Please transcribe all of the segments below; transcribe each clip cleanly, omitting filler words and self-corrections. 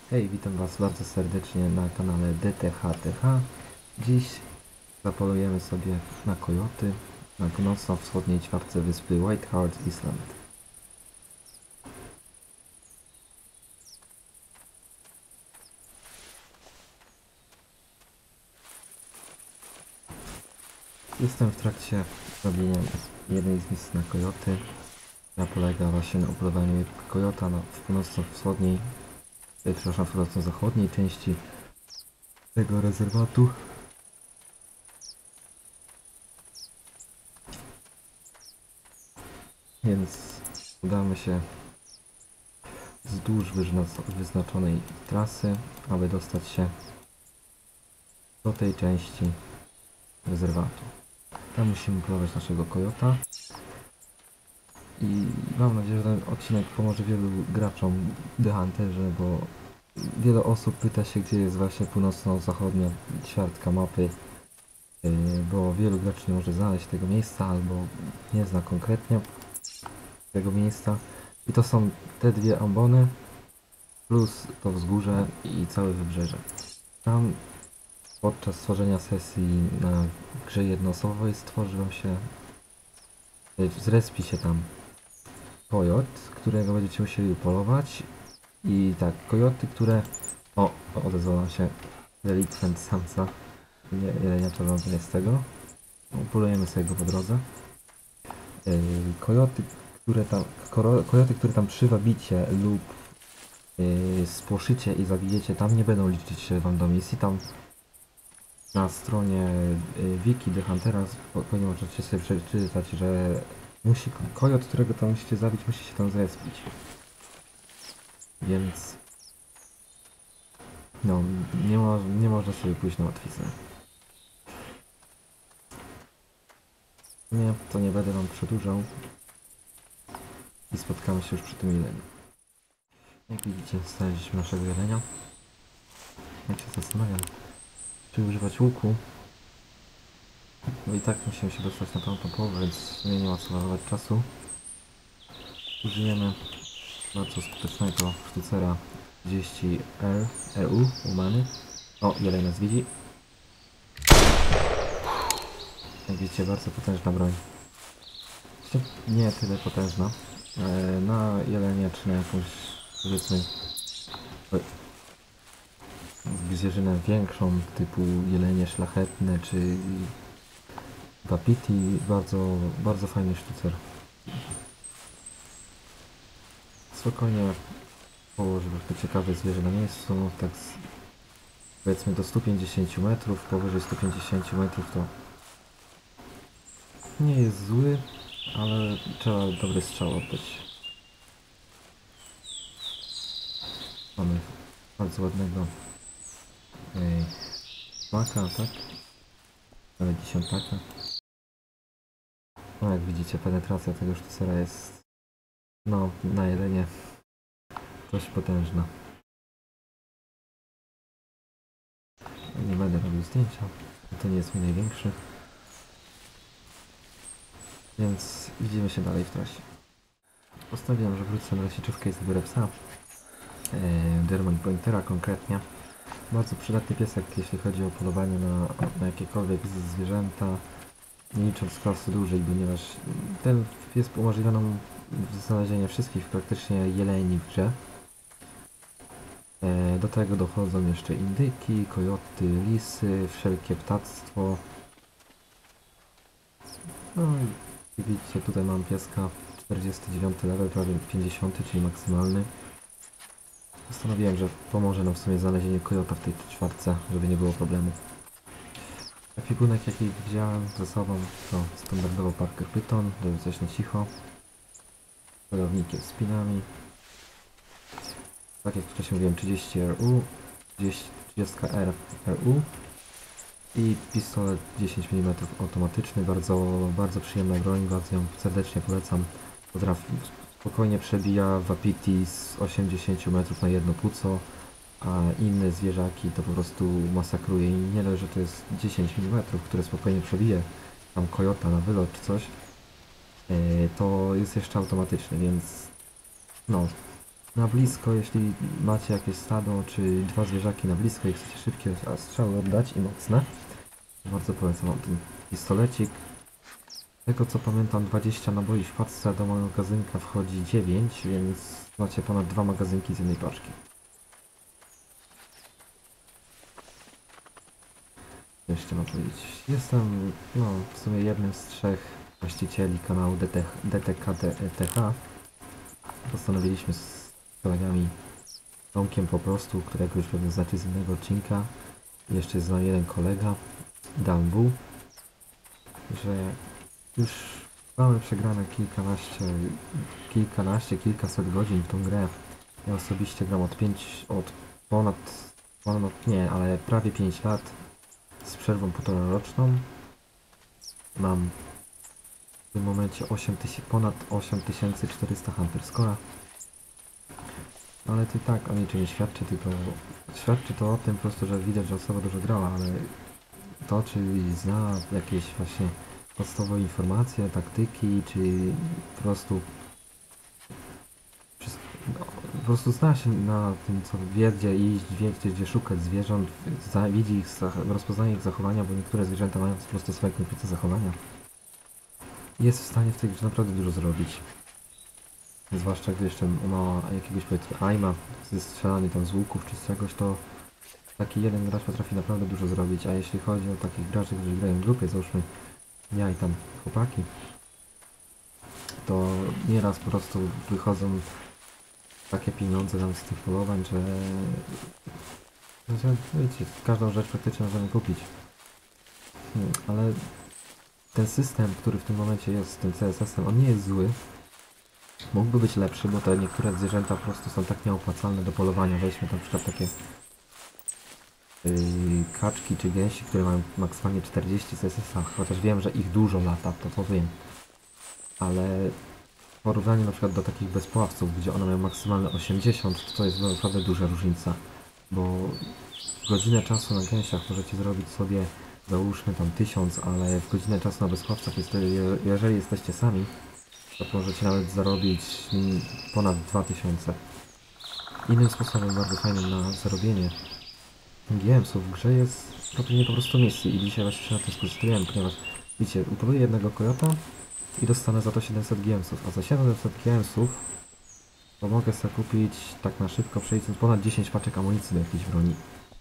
Hej, witam Was bardzo serdecznie na kanale DTHTH. Dziś zapolujemy sobie na kojoty na północno-wschodniej ćwiartce wyspy Whiteheart Island. Jestem w trakcie robienia jednej z misji na kojoty, która polega właśnie na upolowaniu kojota w północno-wschodniej, przepraszam, w północno-zachodniej części tego rezerwatu. Więc udamy się wzdłuż wyznaczonej trasy, aby dostać się do tej części rezerwatu. Tam musimy polować naszego kojota i mam nadzieję, że ten odcinek pomoże wielu graczom The Hunterze, bo wiele osób pyta się, gdzie jest właśnie północno-zachodnia ćwiartka mapy, bo wielu graczy nie może znaleźć tego miejsca albo nie zna konkretnie tego miejsca. I to są te dwie ambony plus to wzgórze i całe wybrzeże. Tam podczas tworzenia sesji na grze jednoosobowej zrespi się tam kojot, którego będziecie musieli upolować. I tak, kojoty, które... odezwał się delikwent samca. Jelenia porządnie z tego. Upolujemy sobie go po drodze. Kojoty, które tam przywabicie lub spłoszycie i zabijecie, tam nie będą liczyć się wam do misji. Tam na stronie wiki The Huntera możecie sobie przeczytać, że kojot, którego tam musicie zabić, musi się tam zrespić. Więc no, nie można sobie pójść na łatwiznę. Nie, to nie będę wam przedłużał i spotkamy się już przy tym jeleniu. Jak widzicie, znaleźliśmy naszego jelenia. Jak się zastanawiam, czy używać łuku. No i tak musimy się dostać na tamtą połowę, więc w sumie nie ma co marnować czasu. Użyjemy bardzo skutecznego sztucera 30 RU umany. O, jeleń nas widzi. Jak widzicie, bardzo potężna broń. Nie tyle potężna. Na jelenie czy na jakąś, powiedzmy, zwierzynę większą, typu jelenie szlachetne czy wapiti, bardzo fajny sztucer. Spokojnie położył to ciekawe zwierzę na miejscu, tak powiedzmy do 150 metrów, powyżej 150 metrów to nie jest zły, ale trzeba dobry strzał oddać. Mamy bardzo ładnego maka, tak? Ale dziesiątaka. No jak widzicie, penetracja tego sztucera jest na jelenie dość potężna. Nie będę robił zdjęcia, to nie jest mój największy. Więc widzimy się dalej w trasie. Postanowiłem, że wrócę na leśniczówkę i zabiorę psa. Derman Pointera konkretnie. Bardzo przydatny piesek, jeśli chodzi o polowanie na jakiekolwiek zwierzęta, nie licząc klasy dużej, ponieważ ten pies umożliwia nam znalezienie wszystkich praktycznie jeleni w grze. Do tego dochodzą jeszcze indyki, kojoty, lisy, wszelkie ptactwo. No i widzicie, tutaj mam pieska 49 level, prawie 50, czyli maksymalny. Postanowiłem, że pomoże nam w sumie znalezienie kojota w tej ćwiartce, żeby nie było problemu. Ekwipunek, jaki wziąłem ze sobą, to standardowo Parker Python, żeby coś na cicho. Celownikiem z pinami. Tak jak wcześniej mówiłem, 30 RU, 30 RU i pistolet 10 mm automatyczny, bardzo przyjemna broń, bardzo ją serdecznie polecam. Spokojnie przebija wapiti z 80 metrów na jedno płuco, a inne zwierzaki to po prostu masakruje i nie dość, że to jest 10 mm, które spokojnie przebije tam kojota na wylot czy coś, to jest jeszcze automatyczny, więc no, na blisko, jeśli macie jakieś stado, czy dwa zwierzaki na blisko i chcecie szybkie strzały oddać i mocne, to bardzo polecam wam ten pistolecik. Z tego co pamiętam, 20 naboi w paczce, a do magazynka wchodzi 9, więc macie ponad 2 magazynki z jednej paczki. Jeszcze mam powiedzieć, jestem no, w sumie jednym z 3 właścicieli kanału DTKDTH. Postanowiliśmy z kolegami Tomkiem po prostu, którego już pewnie znacie z innego odcinka. I jeszcze jest z nami jeden kolega, Dambu, że już mamy przegrane kilkaset godzin w tą grę. Ja osobiście gram od ponad nie, ale prawie 5 lat z przerwą 1,5 roczną. Mam w tym momencie ponad 8400 Hunter Score'a. Ale to i tak o niczym nie świadczy, tylko świadczy to o tym po prostu, że widać, że osoba dużo grała, ale to czy zna jakieś właśnie podstawowe informacje, taktyki, czy po prostu no, po prostu zna się na tym, co wie, gdzie iść, wie, gdzie szukać zwierząt, widzi ich, rozpoznaje ich zachowania, bo niektóre zwierzęta mają po prostu swoje konkretne zachowania. Jest w stanie w tej grze naprawdę dużo zrobić. Zwłaszcza gdy jeszcze ma jakiegoś powiedzmy aima ze strzelania tam z łuków czy z czegoś, to taki jeden gracz potrafi naprawdę dużo zrobić, a jeśli chodzi o takich graczy, którzy grają w grupie, załóżmy ja i tam chłopaki, to nieraz po prostu wychodzą takie pieniądze tam z tych polowań, że wiecie, każdą rzecz praktycznie możemy kupić. Ale ten system, który w tym momencie jest z tym CSS-em, on nie jest zły. Mógłby być lepszy, bo te niektóre zwierzęta po prostu są tak nieopłacalne do polowania. Weźmy na przykład takie kaczki czy gęsi, które mają maksymalnie 40 CSS-a, chociaż wiem, że ich dużo lata, to wiem. Ale w porównaniu na przykład do takich bezpławców, gdzie one mają maksymalne 80, to jest naprawdę duża różnica. Bo godzinę czasu na gęsiach możecie zrobić sobie, załóżmy tam 1000, ale w godzinę czasu na bezpławcach, jeżeli jesteście sami, to możecie nawet zarobić ponad 2000. Innym sposobem bardzo fajnym na zarobienie GM-sów w grze jest robienie po prostu misji i dzisiaj właśnie na tym skorzystałem, ponieważ widzicie, upoluję jednego kojota i dostanę za to 700 GM-sów, a za 700 GM-sów to mogę sobie kupić tak na szybko, przejdźmy ponad 10 paczek amunicji do jakiejś broni.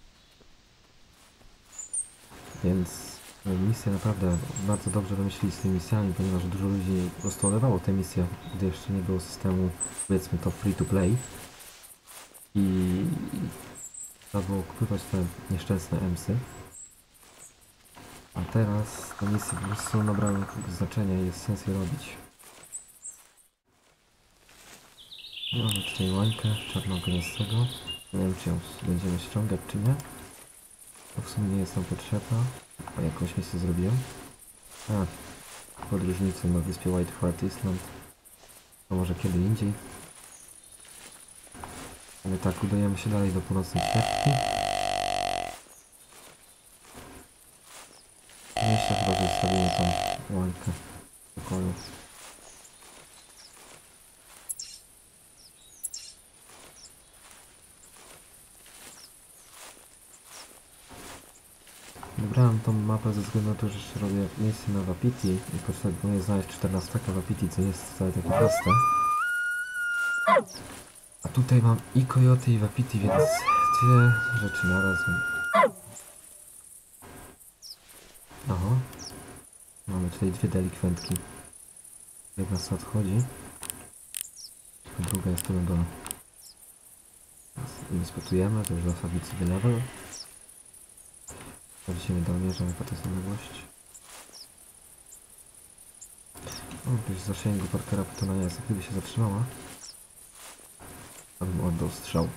Więc misje naprawdę bardzo dobrze wymyślili z tymi misjami, ponieważ dużo ludzi po prostu olewało te misje, gdy jeszcze nie było systemu, powiedzmy to free to play. I trzeba było kupywać te nieszczęsne emsy. A teraz te misje po prostu nabrały znaczenia i jest sens je robić. Mamy tutaj łańkę czarnogniastego. Nie wiem, czy ją będziemy ściągać, czy nie. To w sumie nie jest nam potrzebna. A jakąś misję zrobiłem. Podróżnicą na wyspie White Heart Island. To może kiedy indziej. Ale tak, udajemy się dalej do północnej kwiatki. Jeszcze chyba zostawimy tą łańkę w pokoju. Wybrałem tą mapę ze względu na to, że jeszcze robię misję na Wapiti i potrzebuję znaleźć 14 Wapiti, co nie jest wcale takie proste. A tutaj mam i kojoty i Wapiti, więc dwie rzeczy naraz. Aha. Mamy tutaj dwie delikwentki. Jedna sobie odchodzi, a druga jest tu na dole. My spotujemy, to już zasadzić sobie level. Sprawdzimy dolmierza, jaka to jest odległość. O, gdzieś zasięgu Parkera Pytona jest, gdyby się zatrzymała, abym oddał strzał.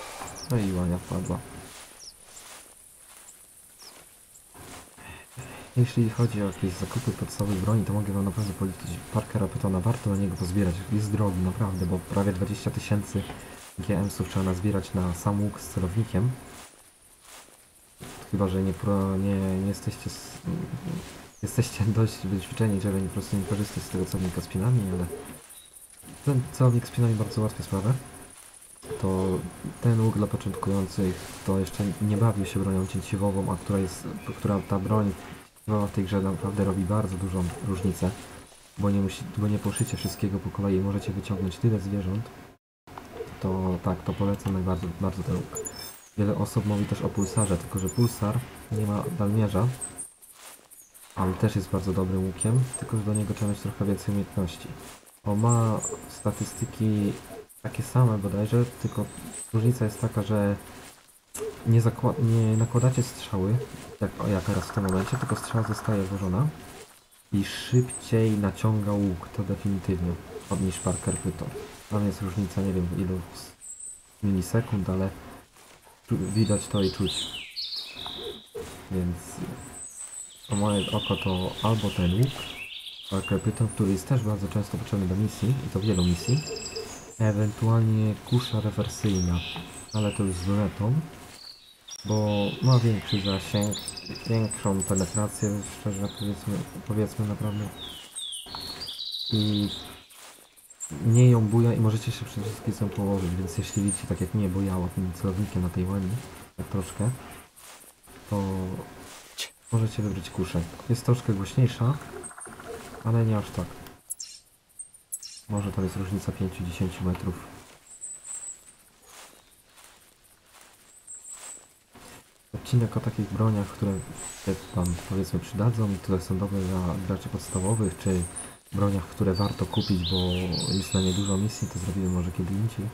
No i łania wpadła. Jeśli chodzi o jakieś zakupy podstawowych broni, to mogę wam naprawdę polecić Parkera Pythona, warto na niego pozbierać. Jest drogi, naprawdę, bo prawie 20 000 GM-sów trzeba nazbierać na sam łuk z celownikiem. Chyba, że nie jesteście jesteście dość wyćwiczeni, żeby po prostu nie korzystać z tego celownika z pinami, ale ten celownik z pinami bardzo ułatwia sprawę. To ten łuk dla początkujących to jeszcze nie bawił się bronią cięciwową, która ta broń w tej grze naprawdę robi bardzo dużą różnicę, bo nie poszycie wszystkiego po kolei, możecie wyciągnąć tyle zwierząt. To tak, to polecam najbardziej bardzo ten łuk. Wiele osób mówi też o pulsarze, tylko że pulsar nie ma dalmierza, ale też jest bardzo dobrym łukiem, tylko że do niego trzeba mieć trochę więcej umiejętności. On ma statystyki takie same bodajże, tylko różnica jest taka, że nie nakładacie strzały, jak teraz w tym momencie, tylko strzała zostaje włożona i szybciej naciąga łuk, to definitywnie, niż Parker Python. Tam jest różnica, nie wiem ilu milisekund, ale widać to i czuć. Więc o moje oko to albo ten łuk, Parker Python, który jest też bardzo często potrzebny do misji, i to wielu misji, ewentualnie kusza rewersyjna, ale to już z lunetą, bo ma większy zasięg, większą penetrację, szczerze powiedzmy naprawdę, i mniej ją buja i możecie się przede wszystkim z nią położyć, więc jeśli widzicie tak jak mnie bojało tym celownikiem na tej łani, tak troszkę, to możecie wybrać kuszę. Jest troszkę głośniejsza, ale nie aż tak. Może to jest różnica 5-10 metrów. Odcinek o takich broniach, które się wam powiedzmy przydadzą i które są dobre dla graczy podstawowych, czy broniach, które warto kupić, bo jest na nie dużo misji, to zrobimy może kiedy indziej.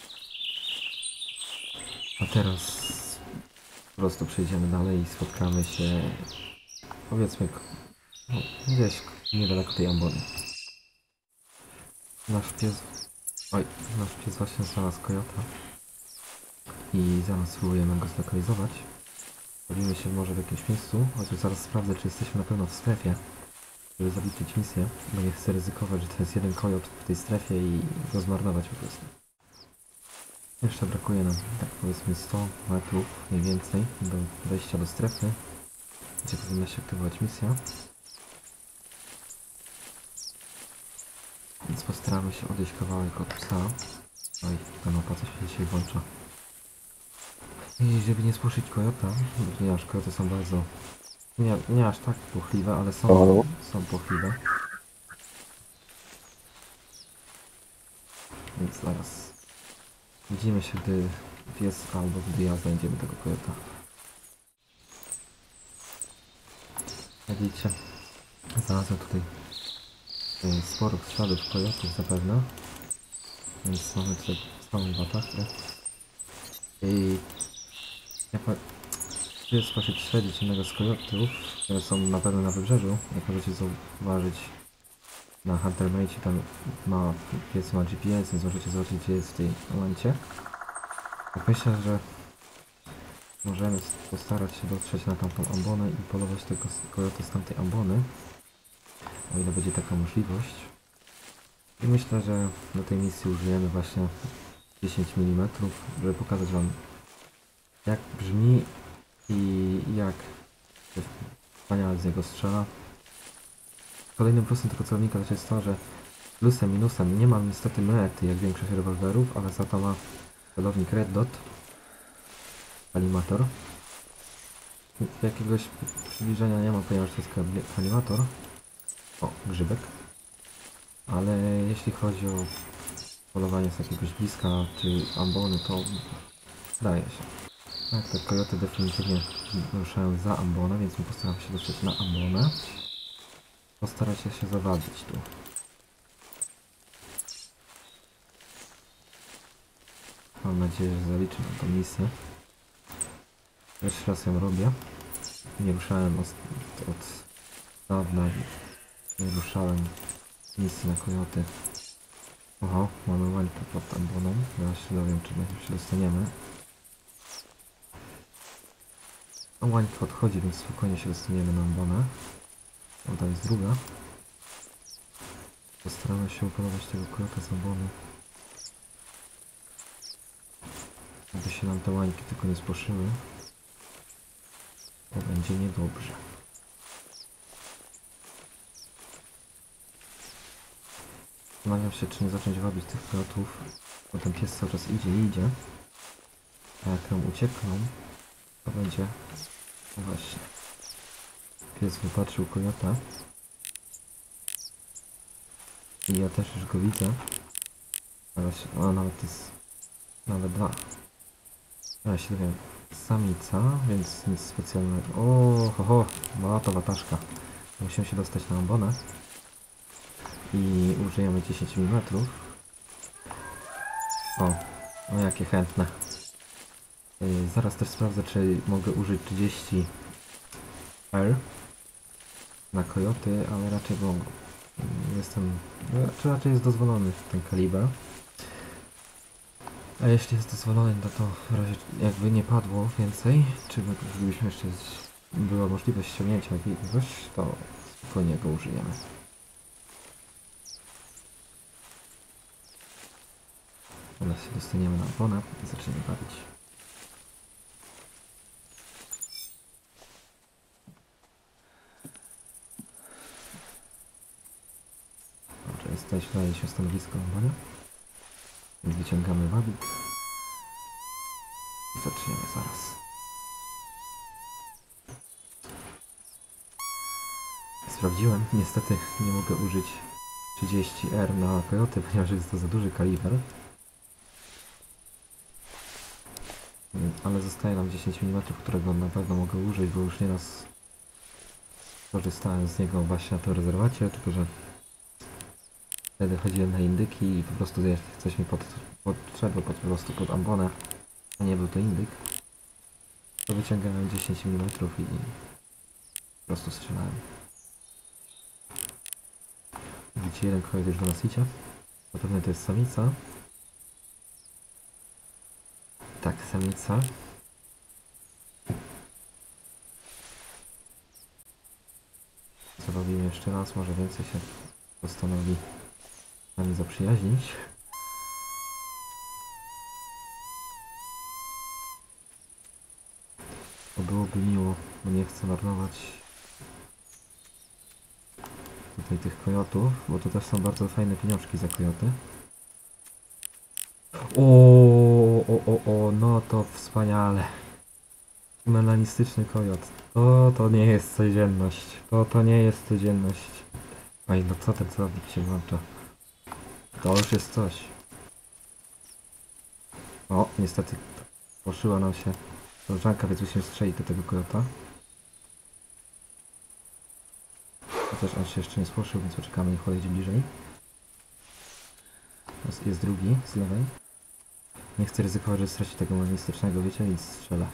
A teraz po prostu przejdziemy dalej i spotkamy się, powiedzmy, no, gdzieś niedaleko tej ambony. Nasz pies właśnie znalazł kojota i zaraz spróbujemy go zlokalizować. Bawimy się może w jakimś miejscu, chociaż zaraz sprawdzę, czy jesteśmy na pewno w strefie, żeby zaliczyć misję, bo nie chcę ryzykować, że to jest jeden kojot w tej strefie i go zmarnować po prostu. Jeszcze brakuje nam, tak powiedzmy, 100 metrów mniej więcej do wejścia do strefy, gdzie powinna się aktywować misja. Więc postaramy się odejść kawałek od psa. Oj, ta mapa coś się dzisiaj włącza. I żeby nie spłoszyć kojota, ponieważ kojoty są bardzo... Nie aż tak płochliwe, ale są płochliwe. Więc zaraz widzimy się, gdy pies albo gdy ja znajdziemy tego kojota. Jak widzicie, znalazłem tutaj sporo śladów kojotów zapewne. Więc mamy tutaj całą batachę. I jest spośród śledzić innego z kojotów, które są na pewno na wybrzeżu. Jak możecie zauważyć, na Huntermate tam pies ma GPS, więc możecie zobaczyć, gdzie jest w tej momencie. Tak myślę, że możemy postarać się dotrzeć na tamtą ambonę i polować tego kojota z tamtej ambony, o ile będzie taka możliwość. I myślę, że do tej misji użyjemy właśnie 10 mm, żeby pokazać wam, jak brzmi i jak wspaniale z niego strzela. Kolejnym plusem tego celownika też jest to, że plusem, minusem nie ma niestety mety jak większość rewolwerów, ale za to ma celownik Red Dot, kalimator. Jakiegoś przybliżenia nie ma, ponieważ to jest kalimator. O, grzybek. Ale jeśli chodzi o polowanie z jakiegoś bliska czy ambony, to daje się. Tak, te kojoty definitywnie ruszają za ambonę, więc my postaramy się dotrzeć na ambonę. Postarać się zawadzić tu. Mam nadzieję, że zaliczę na tą misję. Pierwszy raz ją robię. Nie ruszałem od dawna. Nie ruszałem misji na kojoty. Oho, mamy łańkę pod amboną. Zaraz się dowiem, czy się dostaniemy. Łańka odchodzi, więc spokojnie się dostaniemy na ambonę. O, tam jest druga. Postaramy się upolować tego kojota z ambony. Aby się nam te łańki tylko nie spłoszyły. To będzie niedobrze. Zastanawiam się, czy nie zacząć wabić tych kojotów, bo ten pies cały czas idzie i idzie. A jak tam uciekną, to będzie... No właśnie. Pies wypatrzył kojota. I ja też już go widzę. Ale się... O, nawet jest... Nawet dwa. Ja się dowiem. Samica, więc nic specjalnego. O, ho, ho, mała to wataszka. Musimy się dostać na ambonę. I użyjemy 10 mm. O, no jakie chętne. Zaraz też sprawdzę, czy mogę użyć 30 R na kojoty, ale raczej mogę. Czy raczej jest dozwolony ten kaliber. A jeśli jest dozwolony, no to w razie jakby nie padło więcej, czy gdybyśmy jeszcze była możliwość ściągnięcia jakiegoś, to spokojnie go użyjemy. Teraz się dostaniemy na ambonę i zaczniemy bawić. Dobrze, znaleźliśmy stanowisko na ambonę. Wyciągamy wabik. I zaczniemy zaraz. Sprawdziłem, niestety nie mogę użyć 30R na kojoty, ponieważ jest to za duży kaliber. Ale zostaje nam 10 mm, którego na pewno mogę użyć, bo już nieraz korzystałem z niego właśnie na tym rezerwacie, tylko że wtedy chodziłem na indyki i po prostu coś mi podszedło po prostu pod ambonę, a nie był to indyk. To wyciągałem 10 mm i po prostu strzelałem. Widzicie, jeden kojot już do nas idzie. Na pewno to jest samica. Tak, samica. Zrobimy jeszcze raz, może więcej się postanowi z nami zaprzyjaźnić. To byłoby miło, bo nie chcę marnować tutaj tych kojotów, bo to też są bardzo fajne pieniążki za kojoty. No to wspaniale. Melanistyczny kojot. To nie jest codzienność. To nie jest codzienność. Oj, no co ten celownik się włącza? To już jest coś. O, niestety poszyła nam się koleżanka, więc musimy strzelić do tego kojota. Chociaż on się jeszcze nie spłoszył, więc poczekamy, niech podejdzie bliżej. Jest drugi z lewej. Nie chcę ryzykować, że straci tego melanistycznego, wiecie, więc strzela.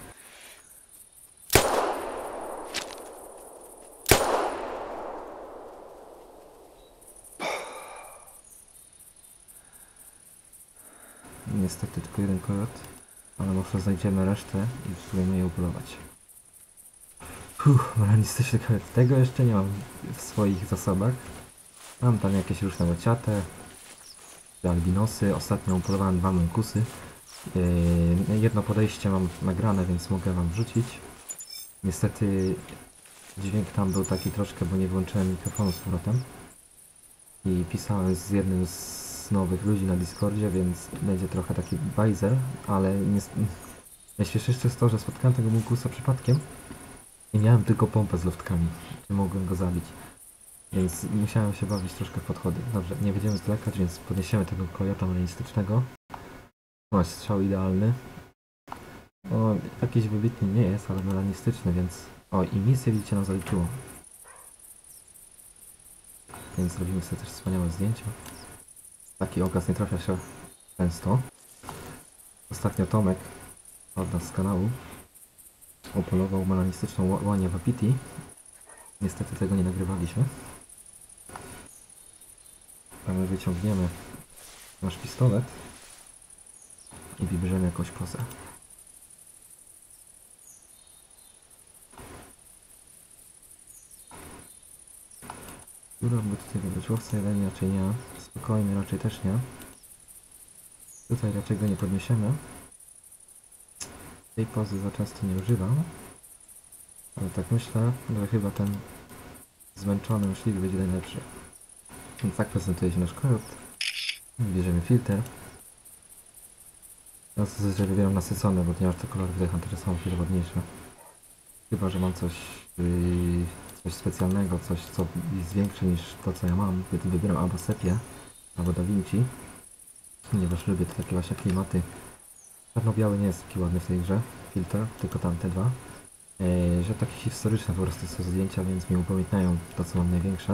Niestety tylko jeden kojot, ale może znajdziemy resztę i spróbujemy je upolować. Melanistyczny kojot. Tego jeszcze nie mam w swoich zasobach. Mam tam jakieś różne łaciate, albinosy. Ostatnio upolowałem 2 munkusy. Jedno podejście mam nagrane, więc mogę wam wrzucić. Niestety dźwięk tam był taki troszkę, bo nie włączyłem mikrofonu z powrotem. I pisałem z jednym z nowych ludzi na Discordzie, więc będzie trochę taki bajzer, ale najśmieszniejsze jest to, że spotkałem tego munkusa przypadkiem i miałem tylko pompę z loftkami, nie mogłem go zabić, więc musiałem się bawić troszkę w podchody. Dobrze, nie będziemy zwlekać, więc podniesiemy tego kojota melanistycznego. O, strzał idealny. O, jakiś wybitny nie jest, ale melanistyczny, więc... O, i misję widzicie nam zaliczyło. Więc zrobimy sobie też wspaniałe zdjęcia. Taki okaz nie trafia się często. Ostatnio Tomek od nas z kanału upolował melanistyczną łanię Wapiti. Niestety tego nie nagrywaliśmy. A my wyciągniemy nasz pistolet i wybierzemy jakąś kozę. Góra by tutaj wybrać łowca, jeden raczej nie. Spokojny raczej też nie. Tutaj raczej go nie podniesiemy. Tej pozy za często nie używam. Ale tak myślę, że chyba ten zmęczony myśliwy będzie najlepszy. Więc tak prezentuje się nasz kojot. Bierzemy filtr. Ja zazwyczaj wybieram nasycone, bo ponieważ te kolory w Hunter są o wiele ładniejsze. Chyba że mam coś specjalnego, coś co jest większe niż to co ja mam. Wtedy wybieram albo Sepię, albo Da Vinci. Ponieważ lubię te takie właśnie klimaty. Czarno-biały nie jest taki ładny w tej grze, filtr, tylko tamte dwa. Że takie historyczne po prostu są zdjęcia, więc mi upamiętniają to co mam największe.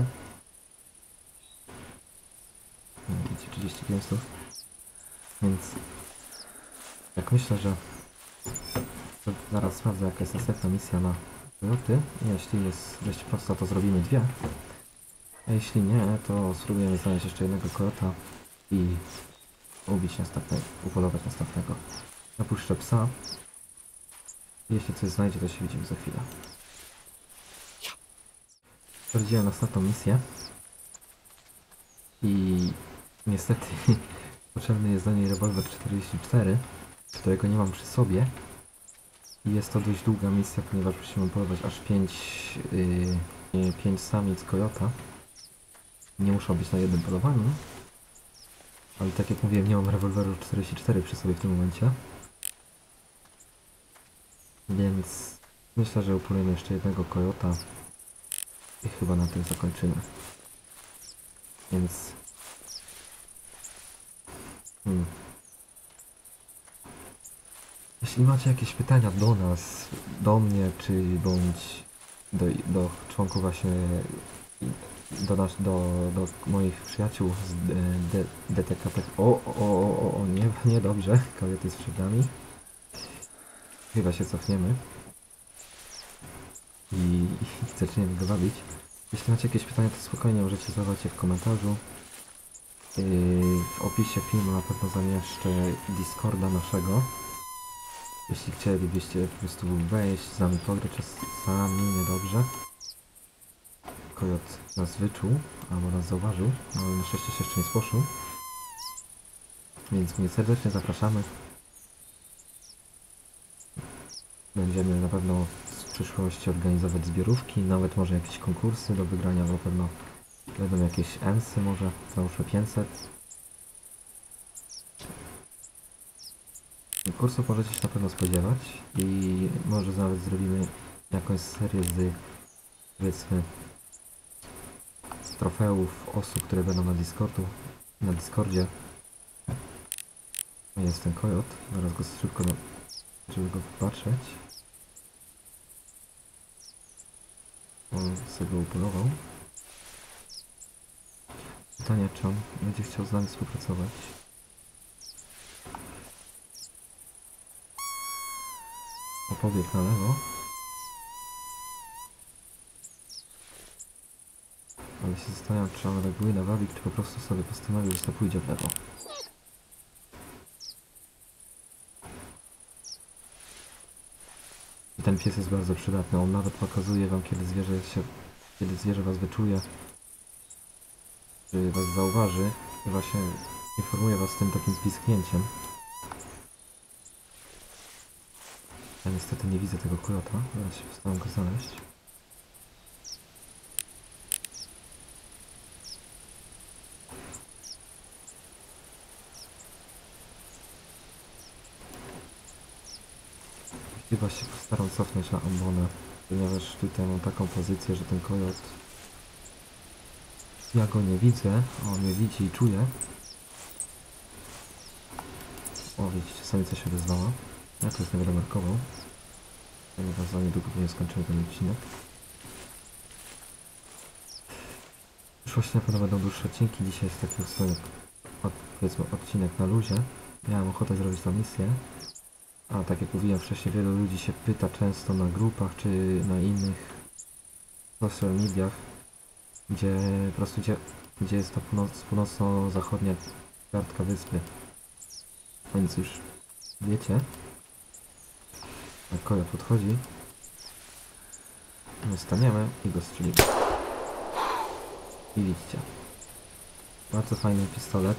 Widzicie, 30 gęstów. Więc jak myślę, że zaraz sprawdzę jaka jest następna misja na Coyoty. Jeśli jest dość prosta, to zrobimy dwie. A jeśli nie, to spróbujemy znaleźć jeszcze jednego Coyota i ubić następnego, upolować następnego. Napuszczę psa. Jeśli coś znajdzie, to się widzimy za chwilę. Sprawdziłem następną misję. I niestety potrzebny jest do niej rewolwer 44, którego nie mam przy sobie. I jest to dość długa misja, ponieważ musimy polować aż 5 samic Coyota. Nie muszą być na jednym polowaniu. Ale tak jak mówiłem, nie mam rewolweru 44 przy sobie w tym momencie. Więc myślę, że upolujemy jeszcze jednego Coyota i chyba na tym zakończymy. Więc... Jeśli macie jakieś pytania do nas, do mnie, czy bądź do członków właśnie, do moich przyjaciół z DTKP... nie, dobrze, Coyote jest przed nami. Chyba się cofniemy. I zaczniemy go bawić. Jeśli macie jakieś pytania, to spokojnie możecie zadawać je w komentarzu. W opisie filmu na pewno zamieszczę Discorda naszego. Jeśli chcielibyście po prostu wejść, z nami pograć czasami, niedobrze. Coyote nas wyczuł, albo nas zauważył, ale na szczęście się jeszcze nie spłoszył. Więc mnie serdecznie zapraszamy. Będziemy na pewno w przyszłości organizować zbiorówki, nawet może jakieś konkursy do wygrania, bo pewno będą jakieś ensy może, załóżmy 500. Kursów możecie się na pewno spodziewać i może nawet zrobimy jakąś serię z, powiedzmy, trofeów osób, które będą na Discordzie. Jest ten Coyote, zaraz go szybko, żeby go popatrzeć. On sobie go upolował. Pytanie, czy on będzie chciał z nami współpracować. Pobiegł na lewo. Ale się zastanawiam, czy on reaguje na wabik, czy po prostu sobie postanowił, że to pójdzie w lewo. I ten pies jest bardzo przydatny, on nawet pokazuje wam, kiedy zwierzę was wyczuje, czy was zauważy i właśnie informuje was tym takim pisknięciem. Ja niestety nie widzę tego Coyota, zaraz się postaram go znaleźć. Chyba się postaram cofnąć na ambonę, ponieważ tutaj mam taką pozycję, że ten Coyote... Ja go nie widzę, a on mnie widzi i czuje. O, widzicie, samica się odezwała. Ja to już nie będę markował, ponieważ za niedługo nie skończymy ten odcinek. W przyszłości na pewno będą dłuższe odcinki, dzisiaj jest taki powiedzmy odcinek na luzie. Miałem ochotę zrobić tą misję. A tak jak mówiłem wcześniej, wielu ludzi się pyta często na grupach czy na innych social mediach, gdzie po prostu gdzie jest ta północno-zachodnia kartka wyspy. Więc już wiecie, jak Coyote podchodzi, my staniemy i go strzelimy. I widzicie. Bardzo fajny pistolet.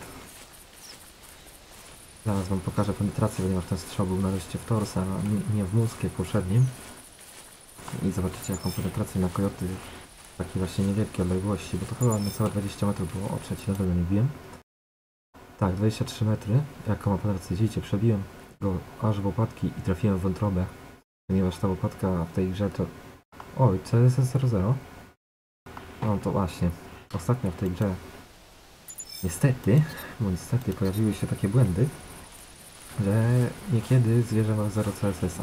Zaraz wam pokażę penetrację, ponieważ ten strzał był nareszcie w torsa, a nie w mózg jak poprzednim. I zobaczycie jaką penetrację na kojoty w takiej właśnie niewielkiej odległości, bo to chyba niecałe 20 metrów było, o trzeci level nie biłem. Tak, 23 metry, jaką ma penetrację, widzicie, przebiłem go aż w łopatki i trafiłem w wątrobę, ponieważ ta łopatka w tej grze to... Oj, CSS00. No to właśnie, ostatnio w tej grze niestety, bo niestety pojawiły się takie błędy, że niekiedy zwierzę ma 0 CSS-a.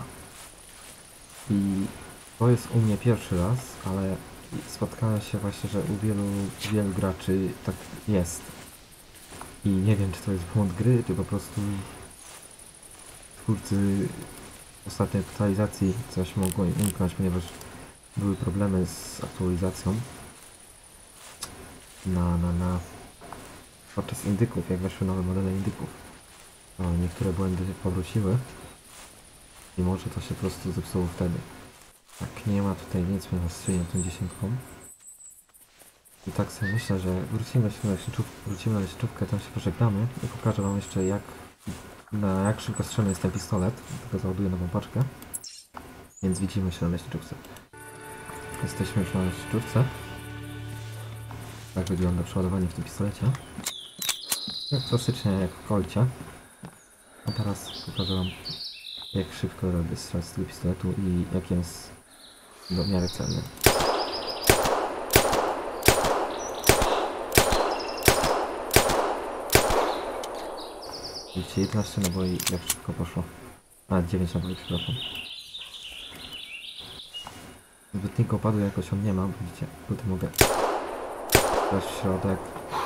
I to jest u mnie pierwszy raz, ale spotkałem się właśnie, że u wielu graczy tak jest. I nie wiem, czy to jest błąd gry, czy po prostu twórcy ostatniej aktualizacji coś mogło im umknąć, ponieważ były problemy z aktualizacją podczas indyków, jak weszły nowe modele indyków. No, niektóre błędy powróciły i może to się po prostu zepsuło wtedy. Tak, nie ma tutaj nic ponieważ strzeliłem tą 10. I tak sobie myślę, że wrócimy na leśniczówkę, tam się pożegnamy i pokażę wam jeszcze jak szybko strzelny jest ten pistolet. Tylko załaduję nową paczkę. Więc widzimy się na leśniczówce. Jesteśmy już na leśniczówce. Tak wygląda przeładowanie w tym pistolecie. Jak klasycznie jak w kolcie. A teraz pokażę wam jak szybko robię strzał z tego pistoletu i jak jest w miarę celny. Widzicie, 11 naboi, jak szybko poszło. A, 9 naboi, przepraszam. Zbytniego opadu jakoś on nie ma, widzicie, tutaj mogę dać w środek.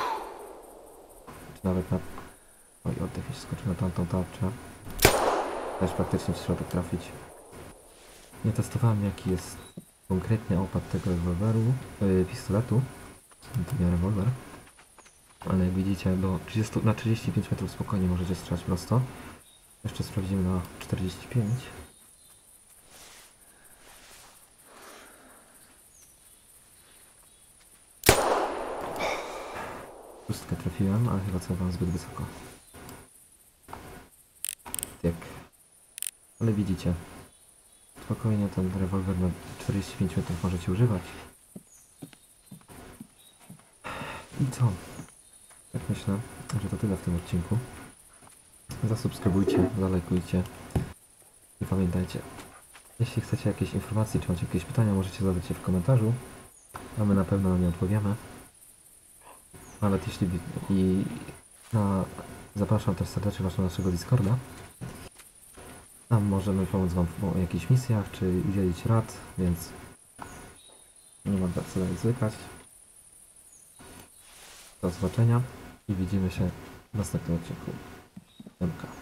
Czy nawet na... Oj, oddech się skoczył na tamtą tarczę. Też praktycznie w środek trafić. Nie testowałem jaki jest konkretnie opad tego rewolweru, pistoletu. To nie rewolwer. Ale jak widzicie na 35 metrów spokojnie możecie strzelać prosto. Jeszcze sprawdzimy na 45. Pustkę trafiłem, ale chyba celowałem zbyt wysoko. Tak. Ale widzicie, spokojnie ten rewolwer na 45 metrów możecie używać. I co? Tak myślę, że to tyle w tym odcinku. Zasubskrybujcie, zalajkujcie i pamiętajcie, jeśli chcecie jakieś informacje, czy macie jakieś pytania, możecie zadać je w komentarzu, a my na pewno na nie odpowiemy. Nawet jeśli... Zapraszam też serdecznie Was na naszego Discorda. Tam możemy pomóc Wam w jakichś misjach, czy udzielić rad, więc nie ma co dalej zwykać. Do zobaczenia i widzimy się w następnym odcinku. Demka.